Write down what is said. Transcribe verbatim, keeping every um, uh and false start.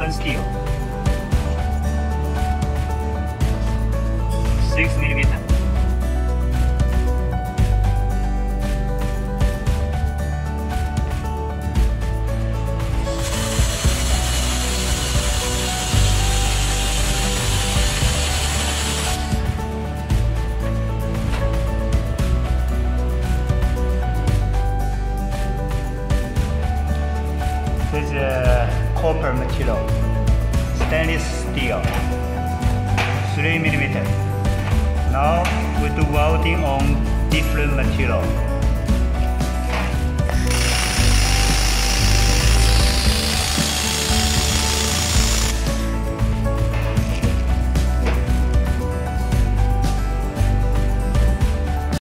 carbon steel. six millimeter. This is uh, copper material, stainless steel, three millimeter. Now we do welding on different material.